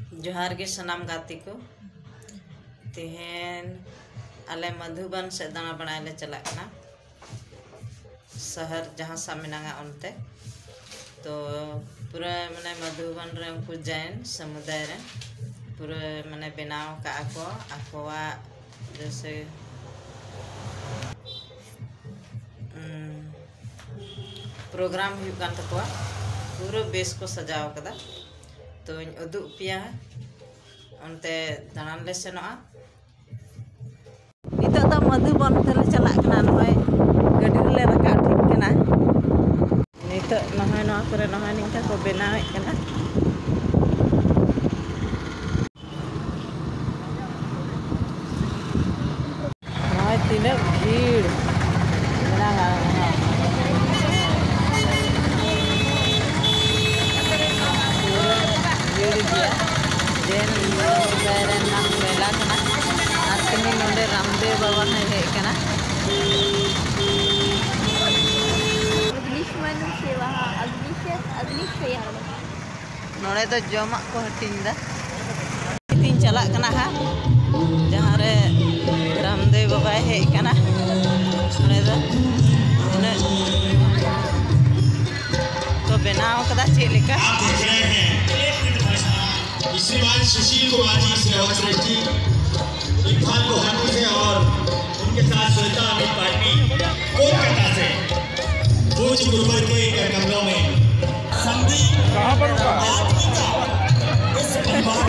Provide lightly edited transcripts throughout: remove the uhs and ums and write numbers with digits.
जोहार के सनाम गाती को तेहन आले मधुबन से दाना बनाए चलना शहर जहाँ सा मेनागा उनते तो पूरा माने मधुबन रे उनको जैन समुदाय रे पूरा माने बनाव का आकोवा जैसे प्रोग्राम हुकान तकवा पूरा बेस को सजाव कदा तो उदुग पिया उनते दानान ले सेनोआ नितो दा मधुबन तेले चला कना नय गाड़ी ले रका ठीक कना नितो नहय नवा करे नहय निका को बनावे कना नहय तिना भीड़ मेनागा रामदेव बाबा हेकना नोड़े तो जमा को हटिंदा तीन चला कना हा जहाँ रे रामदेव बाबा हेकना नोड़े तो तो बनाव कदा चेलेका श्रीमान सुशील कुमार जी सेवा श्रेष्ठी इरफान लोहानी से और उनके साथ सुनीता अमित पाटनी कोलकाता से भोज गुरुवर के कमरों में संदीप कहाँ पर होगा इस परिवार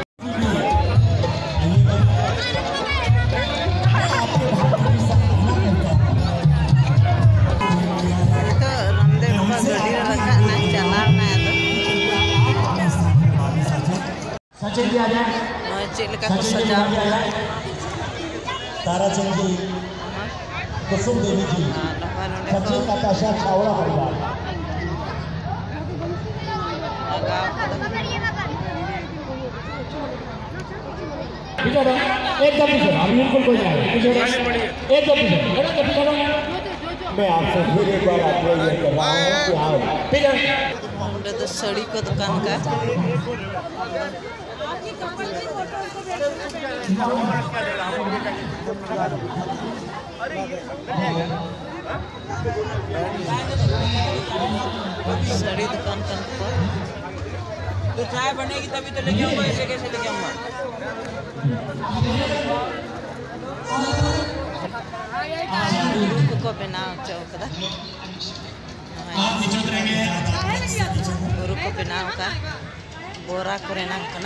तो रामदेव बाबा गड्डी रखा ना चला ना सचिन दिया जाए चिलका को सजा तारा चंदी कुसुम देवी जी सचिन आकाशा छावड़ा परिवार एकदम बिल्कुल कोई नहीं एकदम मैं आपसे फिर एक बार आपको ये कर रहा हूँ कि आओ तो साड़ी को दुकान का साड़ी दुकान का तो चाय बनेगी तभी तो लेके आऊंगा ऐसे कैसे लेके आऊंगा को बनाओ चौकदा गुरु को बनाओ का बोरा करे ना कना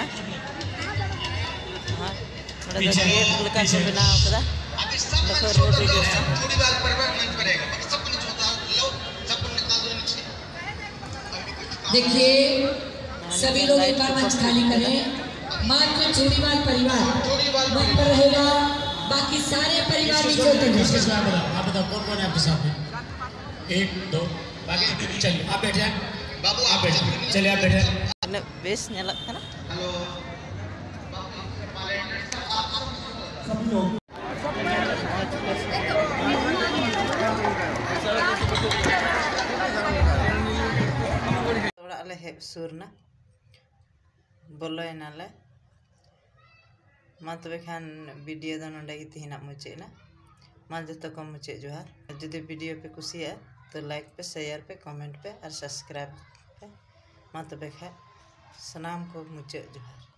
हां थोड़ा गेट लगा के बनाओ कदा देखो रोड रे थोड़ी बार परवर मंच पड़ेगा बाकी सब कुछ होता लो सब कुछ निकाल दो नीचे देखिए सभी लोग एक बार मंच खाली करें मात्र चूड़ीवाल परिवार मंच पर रहेगा बाकी सारे परिवार नीचे उतरेंगे आप बताओ कौन कौन है आपके साथ में 1 2 बाकी चलिए आप बैठ जाए बाबू आप बैठ चलिए आप बैठ जाए बेस नेलक कना हेलो सभी लोग थोड़ा ले हेब सुरना बोलो नाले मा तबे खान वीडियो दो नोंडे गी तिहिना मुचेना मा जतो को मुचे जोहार जदि वीडियो पे कुसिया तो लाइक पे शेयर पे कमेंट पे और सब्सक्राइब पे मा तबे खा सनाम को मुचे जोहार।